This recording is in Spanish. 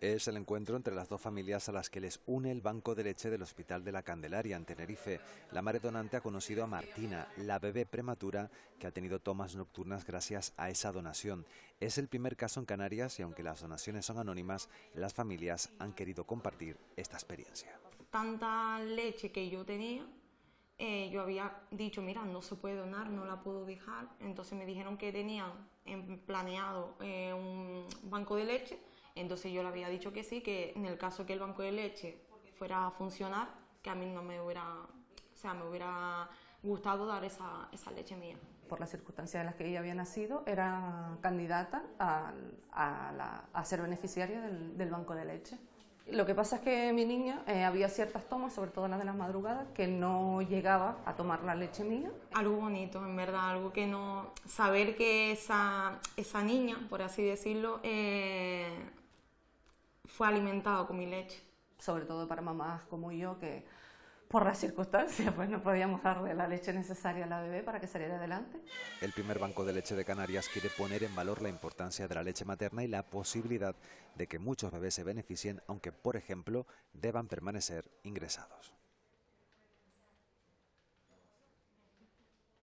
Es el encuentro entre las dos familias a las que les une el banco de leche del Hospital de la Candelaria, en Tenerife. La madre donante ha conocido a Martina, la bebé prematura que ha tenido tomas nocturnas gracias a esa donación. Es el primer caso en Canarias y aunque las donaciones son anónimas, las familias han querido compartir esta experiencia. Tanta leche que yo tenía, yo había dicho, mira, no se puede donar, no la puedo dejar. Entonces me dijeron que tenían planeado un banco de leche. Entonces yo le había dicho que sí, que en el caso que el banco de leche fuera a funcionar, que a mí no me hubiera, me hubiera gustado dar esa leche mía. Por las circunstancias en las que ella había nacido, era candidata a ser beneficiaria del banco de leche. Lo que pasa es que mi niña había ciertas tomas, sobre todo las de las madrugadas, que no llegaba a tomar la leche mía. Algo bonito, en verdad, algo que no... Saber que esa niña, por así decirlo, fue alimentada con mi leche. Sobre todo para mamás como yo, que por las circunstancias pues no podíamos darle la leche necesaria a la bebé para que saliera adelante. El primer banco de leche de Canarias quiere poner en valor la importancia de la leche materna y la posibilidad de que muchos bebés se beneficien, aunque, por ejemplo, deban permanecer ingresados.